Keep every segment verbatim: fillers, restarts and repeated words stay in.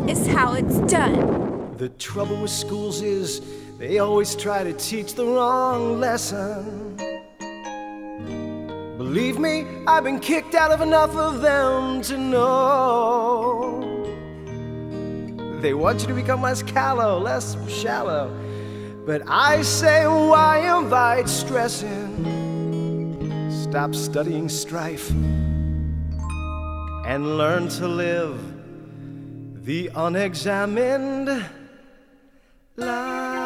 is how it's done. The trouble with schools is they always try to teach the wrong lesson. Believe me, I've been kicked out of enough of them to know. They want you to become less callow, less shallow. But I say, why invite stressing? Stop studying strife and learn to live the unexamined life.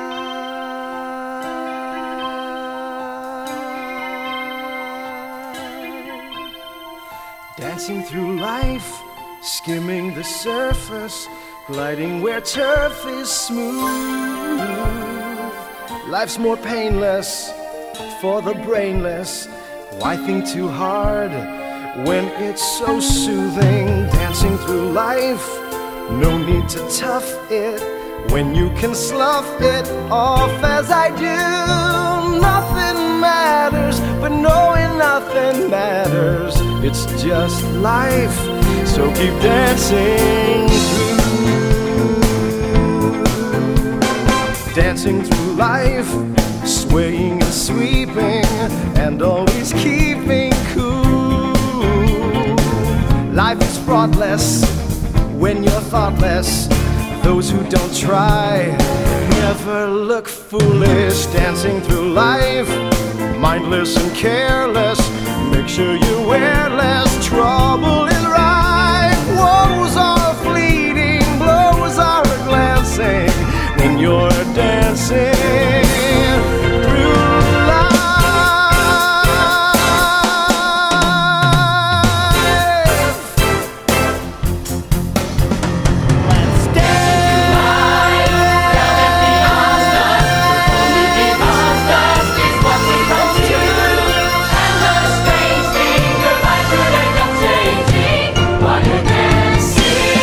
Dancing through life, skimming the surface, gliding where turf is smooth. Life's more painless for the brainless. Why think too hard when it's so soothing? Dancing through life, no need to tough it when you can slough it off as I do. Nothing matters, but knowing nothing matters. It's just life, so keep dancing through. Dancing through life, swaying and sweeping, and always keeping cool. Life is fraughtless when you're thoughtless. Those who don't try never look foolish. Dancing through life, mindless and careless. Make sure you wear less. Trouble is rife. Woes are fleeting, blows are glancing when you're dancing through life. Let's dance. Only because dust is what we come to. And the strange thing, your life could end up changing while you're dancing.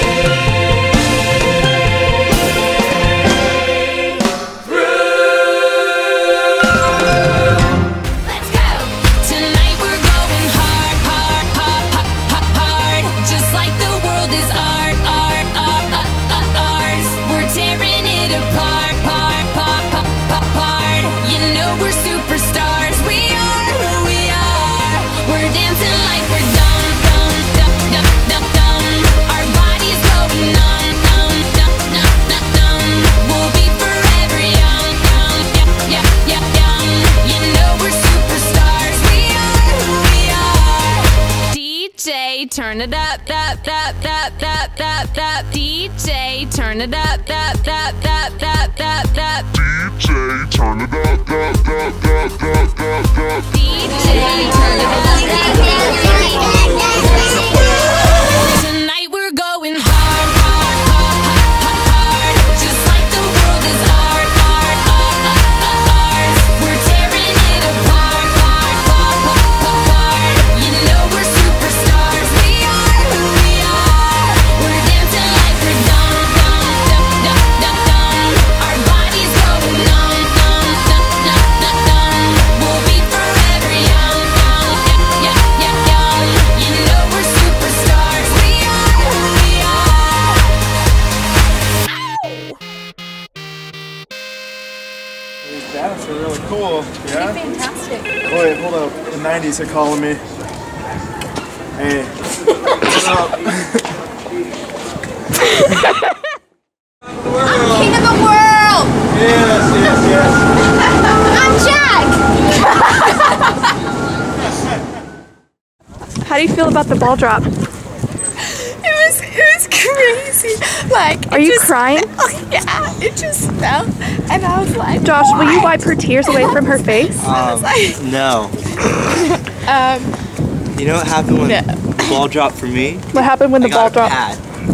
Turn it up, up, up, up, up, up, up. D J, turn it up, up, up, up, up, up, up. D J, turn it up, up, up, up, up, up, up. D J, turn it up, up, up, up. Tonight we're going hard, hard, hard, hard, hard. Just like the world is art, art, art, art, art. We're tearing it apart, apart, apart, apart. You know we're superstars. We are who we are. We're dancing like we're dumb, dumb, dumb, dumb, dumb, dumb. Our bodies going numb, numb, numb, numb, numb, numb. We'll be forever young, young, young, young, young. You know we're superstars. We are who we are. These bands are really cool. Yeah? Fantastic. Wait, hold up. The nineties are calling me. Hey. What's up? I'm king of the world. Yes, yes, yes. I'm Jack. How do you feel about the ball drop? It was it was crazy. Like, Are it you just, crying? Oh yeah, it just fell, and I was like, Josh, will you "What?" wipe her tears away from her face? I was like, No. um, You know what happened when No. the ball dropped for me? What happened when I the ball got a dropped? pad.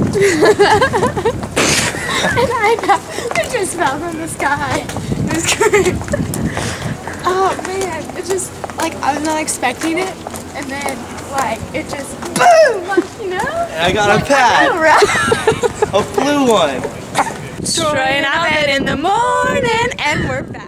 and I fell, it just fell from the sky. It was crazy. Oh man, it just like I was not expecting it, and then like it just boom, like, you know. And I got like, a pad. I know, right? A blue one. Straight out of bed in the morning, and we're back.